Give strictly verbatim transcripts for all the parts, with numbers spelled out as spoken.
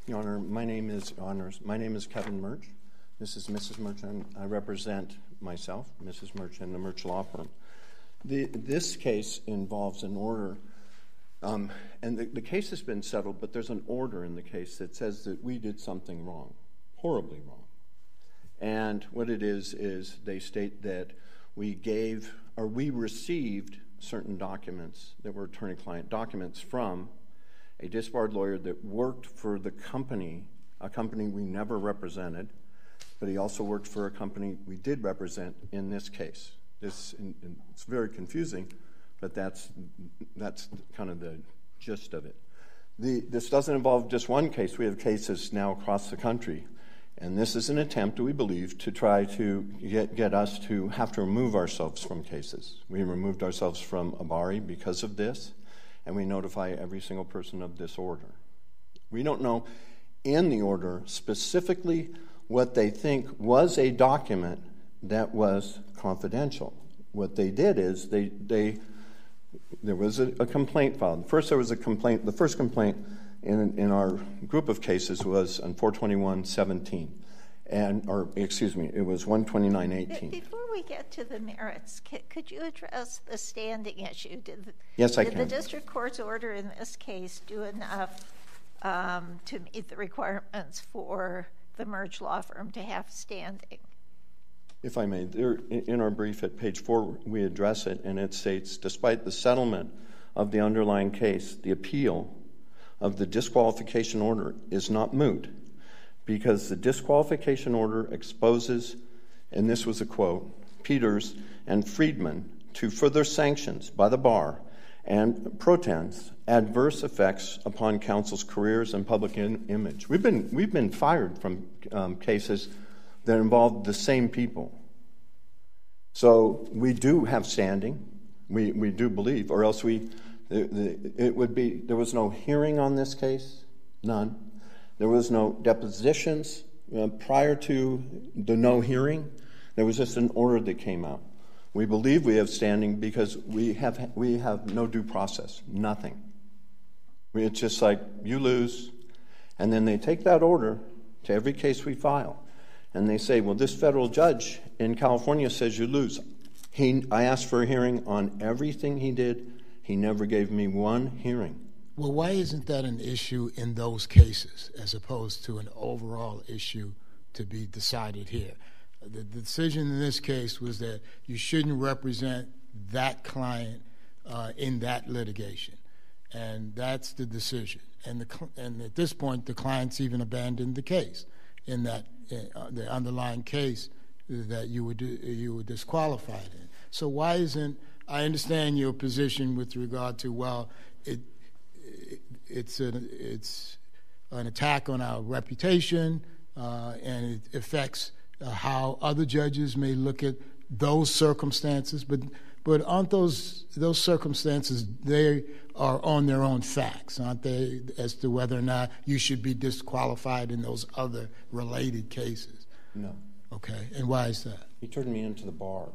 Your Honor, my name is Honors. My name is Kevin Mirch. This is Missus Mirch, and I represent myself, Missus Mirch, and the Mirch Law Firm. The, this case involves an order, um, and the, the case has been settled, but there's an order in the case that says that we did something wrong, horribly wrong. And what it is, is they state that we gave, or we received certain documents that were attorney-client documents from a disbarred lawyer that worked for the company, a company we never represented, but he also worked for a company we did represent in this case. This, in, in, it's very confusing, but that's, that's kind of the gist of it. The, this doesn't involve just one case. We have cases now across the country, and this is an attempt, we believe, to try to get, get us to have to remove ourselves from cases. We removed ourselves from Abari because of this, and we notify every single person of this order. We don't know in the order specifically what they think was a document that was confidential. What they did is they, they there was a, a complaint filed. First there was a complaint, the first complaint in, in our group of cases was on four twenty-one seventeen. And, or excuse me, it was one twenty-nine eighteen. Before we get to the merits, could you address the standing issue? Did the, yes, I did can. Did the district court's order in this case do enough um, to meet the requirements for the Mirch Law Firm to have standing? If I may, there, in our brief at page four, we address it, and it states, despite the settlement of the underlying case, the appeal of the disqualification order is not moot, because the disqualification order exposes, and this was a quote, Peters and Friedman to further sanctions by the bar and protest adverse effects upon counsel's careers and public in- image. We've been we've been fired from um, cases that involved the same people. So we do have standing. We we do believe, or else we the, the, it would be there was no hearing on this case, none. There was no depositions uh, prior to the no hearing. There was just an order that came out. We believe we have standing because we have we have no due process, nothing. It's just like you lose, and then they take that order to every case we file, and they say, well, this federal judge in California says you lose. He, I asked for a hearing on everything he did. He never gave me one hearing. Well, why isn't that an issue in those cases as opposed to an overall issue to be decided here? The decision in this case was that you shouldn't represent that client uh, in that litigation, and that's the decision. And the and at this point, the client's even abandoned the case in that uh, the underlying case that you were you were disqualified in. So why isn't I understand your position with regard to well, it. It's an, it's an attack on our reputation, uh, and it affects uh, how other judges may look at those circumstances. But but aren't those those circumstances, they are on their own facts, aren't they, as to whether or not you should be disqualified in those other related cases? No. Okay, and why is that? He turned me into the bar.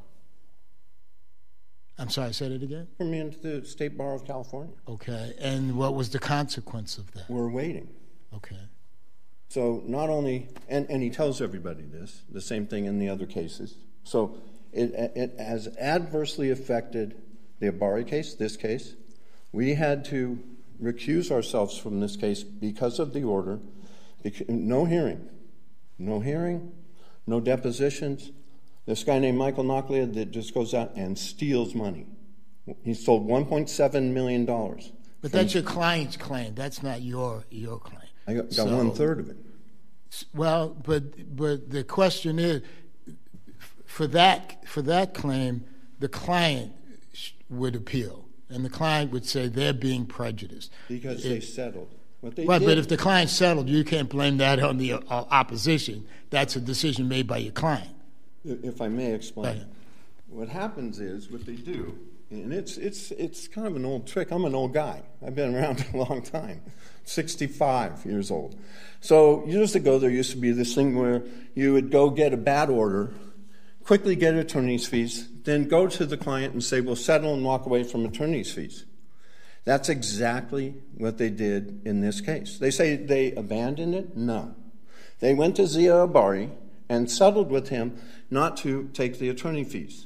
I'm sorry, say it again? Turned me into the State Bar of California. Okay, and what was the consequence of that? We're waiting. Okay. So not only, and, and he tells everybody this, the same thing in the other cases. So it, it has adversely affected the Abari case, this case. We had to recuse ourselves from this case because of the order. No hearing. No hearing, no depositions. This guy named Michael Nakhleh that just goes out and steals money. He sold one point seven million dollars. But that's your client's claim. That's not your your claim. I got, got so, one-third of it. Well, but but the question is, for that for that claim, the client would appeal, and the client would say they're being prejudiced. Because it, they settled. What they right, did, but if the client settled, you can't blame that on the uh, opposition. That's a decision made by your client. If I may explain, right. What happens is what they do, and it's it's it's kind of an old trick. I'm an old guy. I've been around a long time, sixty-five years old. So years ago, there used to be this thing where you would go get a bad order, quickly get attorney's fees, then go to the client and say, "Well, settle and walk away from attorney's fees." That's exactly what they did in this case. They say they abandoned it? No. They went to Zia Abari and settled with him not to take the attorney fees.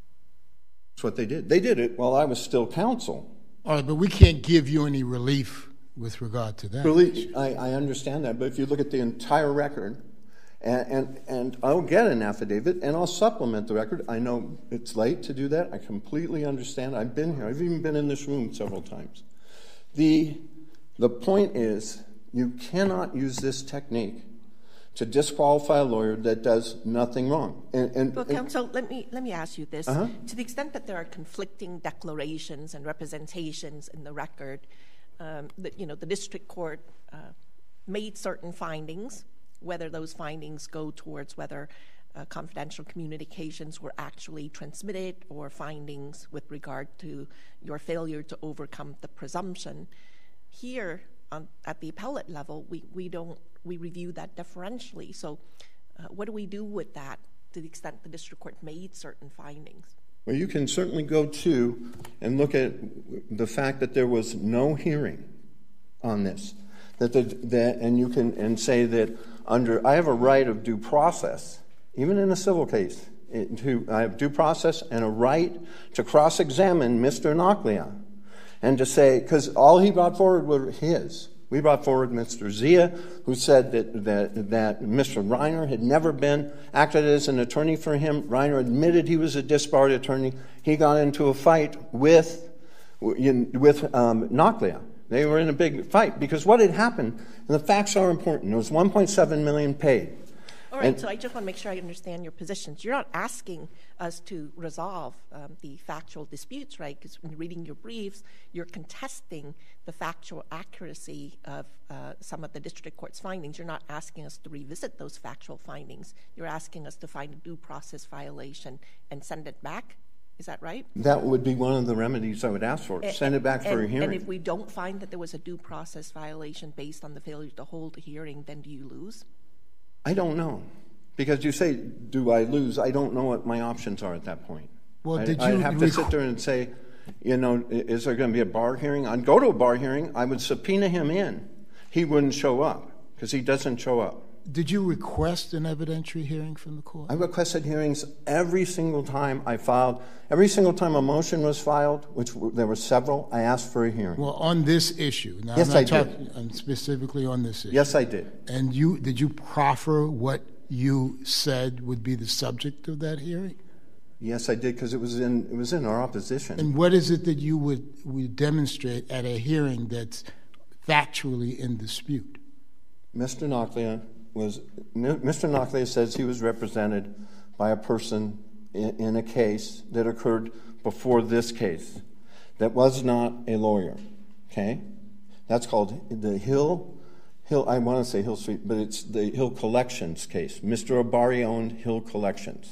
That's what they did. They did it while I was still counsel. All right, but we can't give you any relief with regard to that. Relief, I, I understand that, but if you look at the entire record, and, and, and I'll get an affidavit, and I'll supplement the record. I know it's late to do that. I completely understand. I've been here. I've even been in this room several times. The, the point is, you cannot use this technique to disqualify a lawyer that does nothing wrong. And, and, well, counsel, let me let me ask you this: uh-huh. to the extent that there are conflicting declarations and representations in the record, um, that you know the district court uh, made certain findings. Whether those findings go towards whether uh, confidential communications were actually transmitted, or findings with regard to your failure to overcome the presumption. Here, on, at the appellate level, we, we don't we review that deferentially. So, uh, what do we do with that to the extent the district court made certain findings? Well, you can certainly go to and look at the fact that there was no hearing on this, that the, that and you can and say that under I have a right of due process, even in a civil case. It, to, I have due process and a right to cross-examine Mister Nakhleh, and to say, because all he brought forward were his. We brought forward Mister Zia, who said that, that, that Mister Reiner had never been, acted as an attorney for him. Reiner admitted he was a disbarred attorney. He got into a fight with, with um, Nakhleh. They were in a big fight, because what had happened, and the facts are important, there was one point seven million dollars paid. All right, and, so I just want to make sure I understand your positions. You're not asking us to resolve um, the factual disputes, right? Because when reading your briefs, you're contesting the factual accuracy of uh, some of the district court's findings. You're not asking us to revisit those factual findings. You're asking us to find a due process violation and send it back. Is that right? That would be one of the remedies I would ask for. And, send it back and, for a hearing. And if we don't find that there was a due process violation based on the failure to hold a hearing, then do you lose? I don't know. Because you say, do I lose? I don't know what my options are at that point. Well, I, did you I'd have to rec- sit there and say, you know, is there going to be a bar hearing? I'd go to a bar hearing. I would subpoena him in. He wouldn't show up, because he doesn't show up. Did you request an evidentiary hearing from the court? I requested hearings every single time I filed. Every single time a motion was filed, which w- there were several, I asked for a hearing. Well, on this issue. Now, Yes, I'm not I did. talking, I'm specifically on this issue. Yes, I did. And you did you proffer what you said would be the subject of that hearing? Yes, I did, because it was in it was in our opposition. And what is it that you would, would demonstrate at a hearing that's factually in dispute? Mister Nakhleh was Mister Nakhleh says he was represented by a person in, in a case that occurred before this case that was not a lawyer. Okay, that's called the Hill Hill. I want to say Hill Street, but it's the Hill Collections case. Mister Abari owned Hill Collections,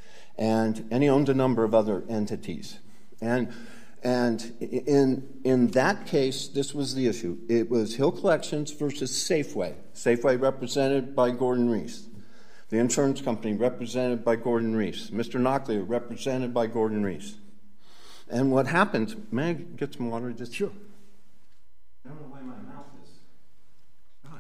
and and he owned a number of other entities, and. And in in that case, this was the issue. It was Hill Collections versus Safeway. Safeway represented by Gordon Reese. The insurance company represented by Gordon Reese. Mister Nakhleh represented by Gordon Reese. And what happened, may I get some water? Just Sure. I don't know why my mouth is. Right.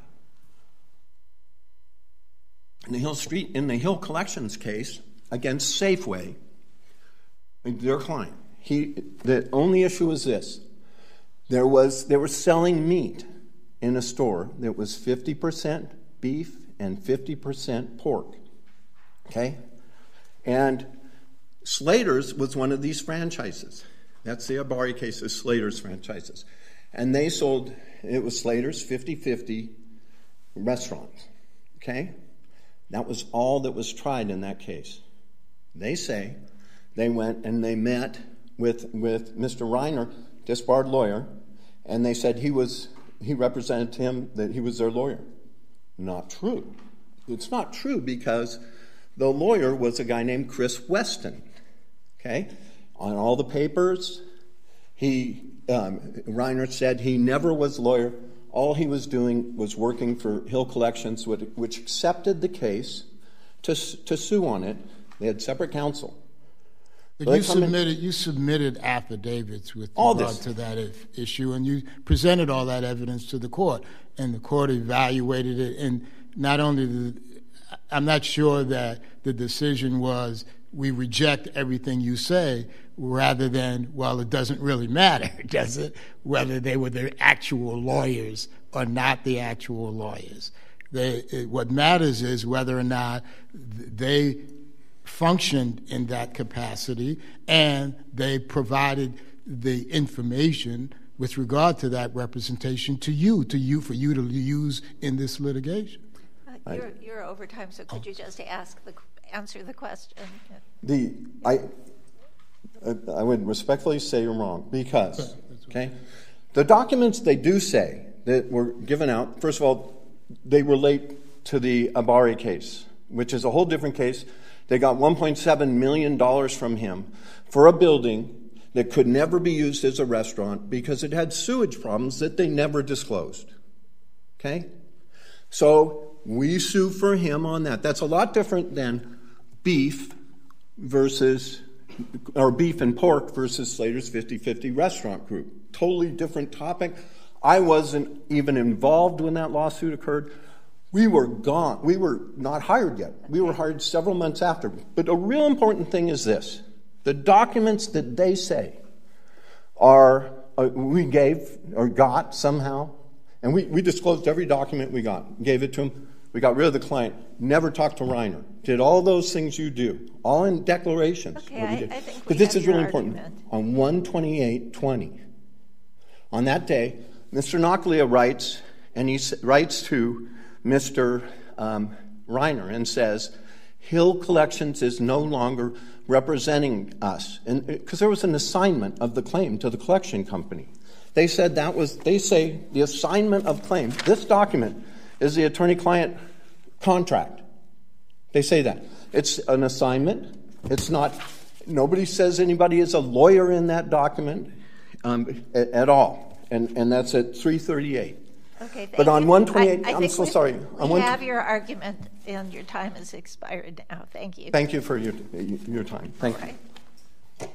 In the Hill Street, in the Hill Collections case against Safeway, their client. He, the only issue was this. There was they were selling meat in a store that was fifty percent beef and fifty percent pork. Okay? And Slater's was one of these franchises. That's the Abari case, is Slater's franchises. And they sold, it was Slater's fifty-fifty restaurants. Okay? That was all that was tried in that case. They say they went and they met with with Mister Reiner, disbarred lawyer, and they said he was he represented him, that he was their lawyer. Not true. It's not true, because the lawyer was a guy named Chris Weston. Okay? On all the papers, he um, Reiner said he never was lawyer. All he was doing was working for Hill Collections, which, which accepted the case to to sue on it. They had separate counsel. But you submitted, you submitted affidavits with all regard this. to that if, issue, and you presented all that evidence to the court, and the court evaluated it. And not only, the, I'm not sure that the decision was we reject everything you say, rather than, well, it doesn't really matter, does it, whether they were the actual lawyers or not the actual lawyers. They, it, what matters is whether or not they functioned in that capacity and they provided the information with regard to that representation to you, to you for you to use in this litigation. Uh, you're, you're over time, so could you just ask the answer the question? The I I would respectfully say you're wrong because okay, the documents they do say that were given out. First of all, they relate to the Abari case, which is a whole different case. They got one point seven million dollars from him for a building that could never be used as a restaurant because it had sewage problems that they never disclosed. Okay? So we sue for him on that. That's a lot different than beef versus, or beef and pork versus Slater's fifty-fifty restaurant group. Totally different topic. I wasn't even involved when that lawsuit occurred. We were gone. We were not hired yet. We were hired several months after. But a real important thing is this. The documents that they say are, uh, we gave or got somehow, and we, we disclosed every document we got, gave it to him. We got rid of the client, never talked to Reiner, did all those things you do, all in declarations. Okay, I, I think but we this have is your really argument. important. On one twenty-eight twenty, on that day, Mister Nakhleh writes, and he writes to Mister Um, Reiner and says, Hill Collections is no longer representing us. And because there was an assignment of the claim to the collection company. They said that was, they say the assignment of claim, this document is the attorney-client contract. They say that. It's an assignment. It's not, nobody says anybody is a lawyer in that document um, at, at all. And, and that's at three thirty-eight. Okay, thank but on you. one twenty-eight, I, I I'm so we, sorry. We on one, have your argument, and your time has expired now. Thank you. Thank you for your your time. Thank All you. right.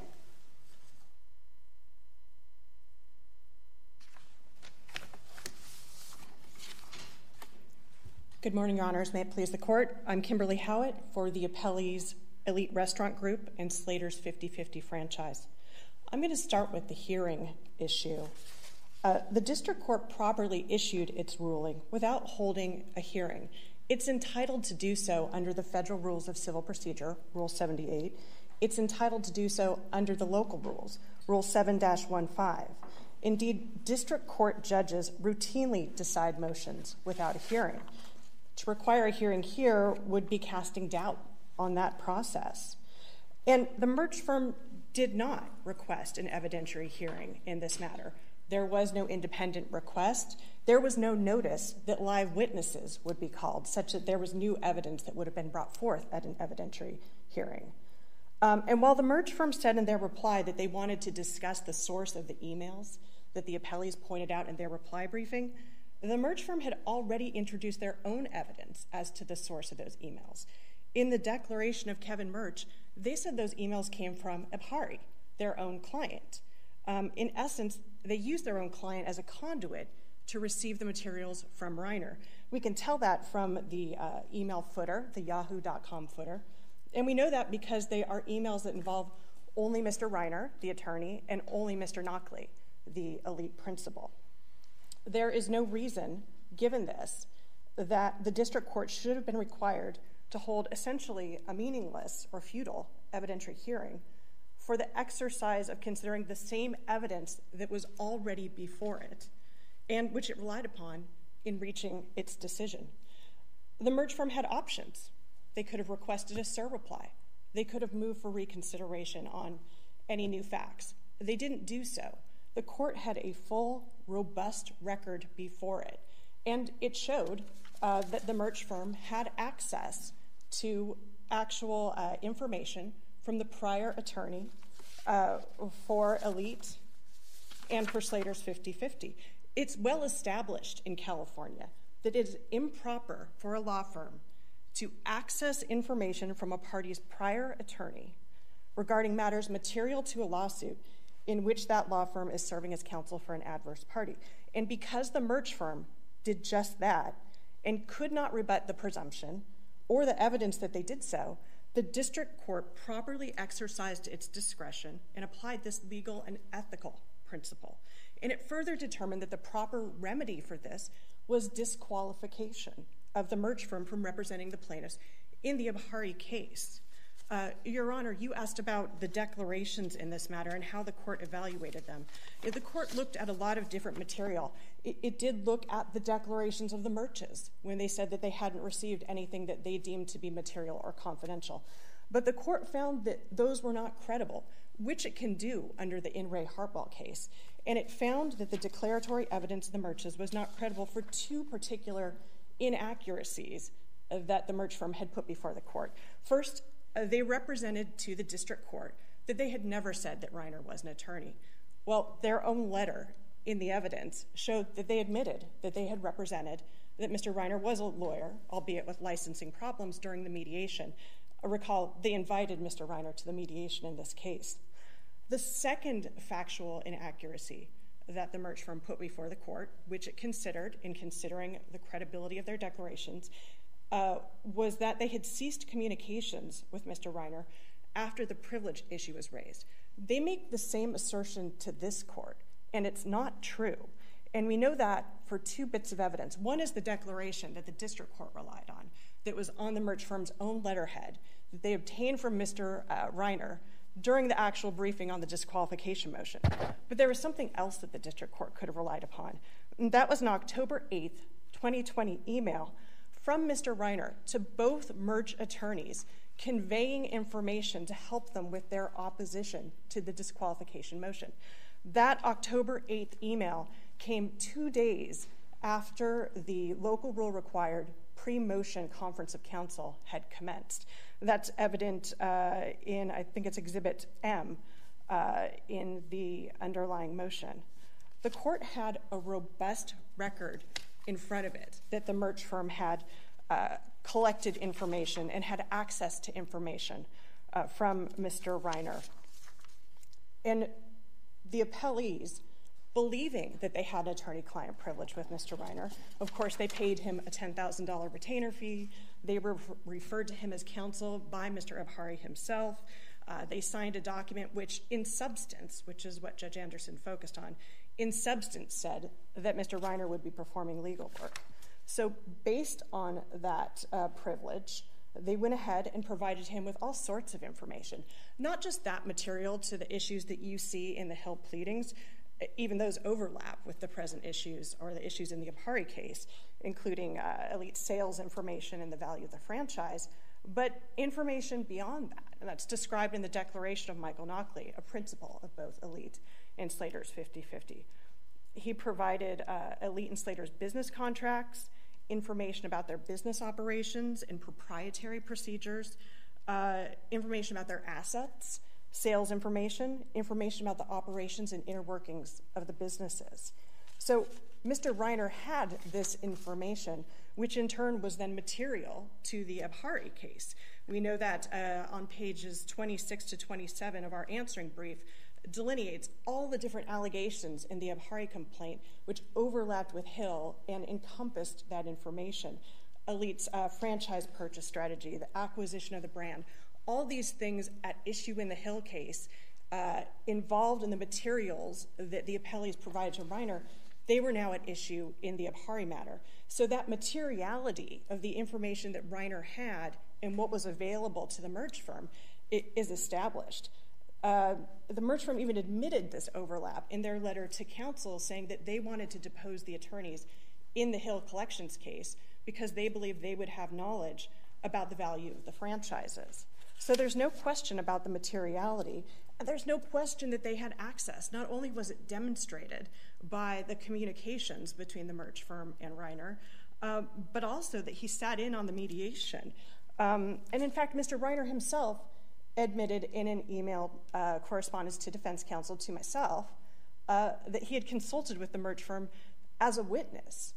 Good morning, Your Honors. May it please the Court. I'm Kimberly Howitt for the Appellee's Elite Restaurant Group and Slater's fifty-fifty franchise. I'm going to start with the hearing issue. Uh, the district court properly issued its ruling without holding a hearing. It's entitled to do so under the Federal Rules of Civil Procedure, Rule seventy-eight. It's entitled to do so under the local rules, Rule seven dash fifteen. Indeed, district court judges routinely decide motions without a hearing. To require a hearing here would be casting doubt on that process. And the Mirch firm did not request an evidentiary hearing in this matter. There was no independent request. There was no notice that live witnesses would be called, such that there was new evidence that would have been brought forth at an evidentiary hearing. Um, and while the Mirch firm said in their reply that they wanted to discuss the source of the emails that the appellees pointed out in their reply briefing, the Mirch firm had already introduced their own evidence as to the source of those emails. In the declaration of Kevin Mirch, they said those emails came from Abhari, their own client. Um, in essence, they used their own client as a conduit to receive the materials from Reiner. We can tell that from the uh, email footer, the yahoo dot com footer, and we know that because they are emails that involve only Mister Reiner, the attorney, and only Mister Nakhleh, the elite principal. There is no reason, given this, that the district court should have been required to hold essentially a meaningless or futile evidentiary hearing for the exercise of considering the same evidence that was already before it and which it relied upon in reaching its decision. The Mirch firm had options. They could have requested a surreply. They could have moved for reconsideration on any new facts. They didn't do so. The court had a full, robust record before it, and it showed uh, that the Mirch firm had access to actual uh, information from the prior attorney uh, for Elite and for Slater's fifty-fifty. It's well established in California that it is improper for a law firm to access information from a party's prior attorney regarding matters material to a lawsuit in which that law firm is serving as counsel for an adverse party. And because the Mirch firm did just that and could not rebut the presumption or the evidence that they did so, the district court properly exercised its discretion and applied this legal and ethical principle. And it further determined that the proper remedy for this was disqualification of the Mirch firm from representing the plaintiffs in the Abhari case. Uh, Your Honor, you asked about the declarations in this matter and how the court evaluated them. The court looked at a lot of different material. It, it did look at the declarations of the Mirches when they said that they hadn't received anything that they deemed to be material or confidential. But the court found that those were not credible, which it can do under the In re Hartball case. And it found that the declaratory evidence of the Mirches was not credible for two particular inaccuracies that the Mirch firm had put before the court. First, Uh, they represented to the district court that they had never said that Reiner was an attorney. Well, their own letter in the evidence showed that they admitted that they had represented that Mister Reiner was a lawyer, albeit with licensing problems during the mediation. I recall they invited Mister Reiner to the mediation in this case. The second factual inaccuracy that the Mirch firm put before the court, which it considered in considering the credibility of their declarations, Uh, was that they had ceased communications with Mister Reiner after the privilege issue was raised. They make the same assertion to this court, and it's not true. And we know that for two bits of evidence. One is the declaration that the district court relied on that was on the Mirch firm's own letterhead that they obtained from Mister Uh, Reiner during the actual briefing on the disqualification motion. But there was something else that the district court could have relied upon. And that was an October eighth, twenty twenty email from Mister Reiner to both Mirch attorneys conveying information to help them with their opposition to the disqualification motion. That October eighth email came two days after the local rule required pre-motion conference of counsel had commenced. That's evident uh, in, I think it's Exhibit M uh, in the underlying motion. The court had a robust record in front of it that the Mirch firm had uh, collected information and had access to information uh, from Mister Reiner. And the appellees, believing that they had attorney-client privilege with Mister Reiner, of course, they paid him a ten thousand dollars retainer fee. They were referred to him as counsel by Mister Abhari himself. Uh, they signed a document which, in substance, which is what Judge Anderson focused on, in substance said that Mister Reiner would be performing legal work. So based on that uh, privilege, they went ahead and provided him with all sorts of information, not just that material to the issues that you see in the Hill pleadings. Even those overlap with the present issues or the issues in the Abhari case, including uh, Elite sales information and the value of the franchise, but information beyond that. And that's described in the declaration of Michael Nakhleh, a principal of both Elite and Slater's fifty fifty. He provided uh, Elite and Slater's business contracts, information about their business operations and proprietary procedures, uh, information about their assets, sales information, information about the operations and inner workings of the businesses. So Mister Reiner had this information, which in turn was then material to the Abhari case. We know that uh, on pages twenty-six to twenty-seven of our answering brief delineates all the different allegations in the Abhari complaint which overlapped with Hill and encompassed that information. Elite's uh, franchise purchase strategy, the acquisition of the brand, all these things at issue in the Hill case uh, involved in the materials that the appellees provided to Reiner, they were now at issue in the Abhari matter. So that materiality of the information that Reiner had and what was available to the Mirch firm is established. Uh, the Mirch firm even admitted this overlap in their letter to counsel, saying that they wanted to depose the attorneys in the Hill collections case because they believed they would have knowledge about the value of the franchises. So there's no question about the materiality, and there's no question that they had access. Not only was it demonstrated by the communications between the Mirch firm and Reiner, uh, but also that he sat in on the mediation. Um, and in fact, Mister Reiner himself admitted in an email uh, correspondence to defense counsel to myself uh, that he had consulted with the Mirch firm as a witness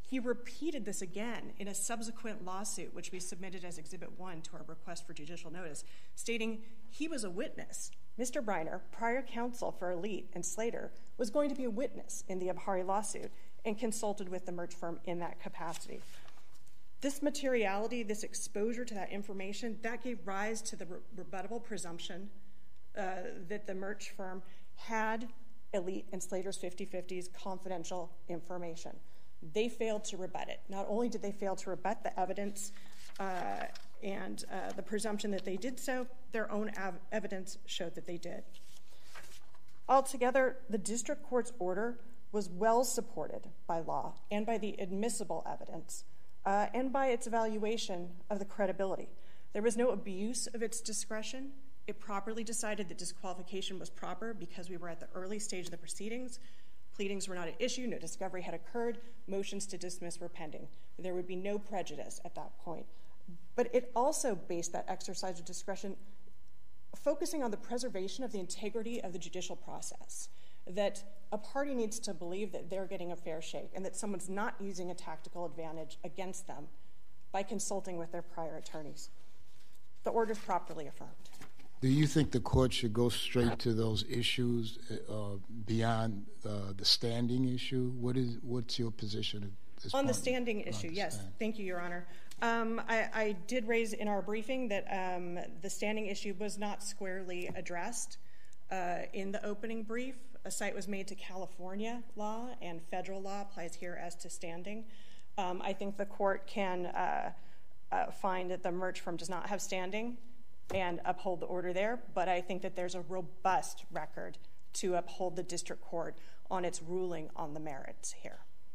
He repeated this again in a subsequent lawsuit, which we submitted as Exhibit one to our request for judicial notice, stating he was a witness. Mister Briner, prior counsel for Elite and Slater, was going to be a witness in the Abhari lawsuit and consulted with the Mirch firm in that capacity. This materiality, this exposure to that information, that gave rise to the re- rebuttable presumption uh, that the Mirch firm had Elite and Slater's fifty-fifties confidential information. They failed to rebut it. Not only did they fail to rebut the evidence uh, and uh, the presumption that they did so, their own av- evidence showed that they did. Altogether, the district court's order was well supported by law and by the admissible evidence uh, and by its evaluation of the credibility. There was no abuse of its discretion. It properly decided that disqualification was proper because we were at the early stage of the proceedings. Pleadings were not at issue, no discovery had occurred, motions to dismiss were pending. There would be no prejudice at that point. But it also based that exercise of discretion focusing on the preservation of the integrity of the judicial process, that a party needs to believe that they're getting a fair shake and that someone's not using a tactical advantage against them by consulting with their prior attorneys. The order is properly affirmed. Do you think the court should go straight to those issues uh, beyond uh, the standing issue? What is what's your position at this On point? the standing issue, yes. Stand. Thank you, Your Honor. Um, I, I did raise in our briefing that um, the standing issue was not squarely addressed uh, in the opening brief. A cite was made to California law, and federal law applies here as to standing. Um, I think the court can uh, uh, find that the Mirch firm does not have standing and uphold the order there, but I think that there's a robust record to uphold the district court on its ruling on the merits here.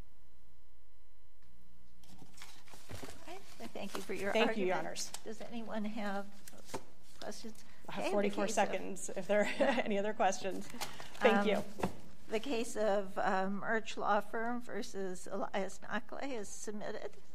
All right. Thank you for your Thank argument. you, Your Honors. Does anyone have questions? I have okay, forty-four seconds of, if there are any other questions. Thank um, you. The case of um, Mirch Law Firm versus Elias Nakhleh is submitted.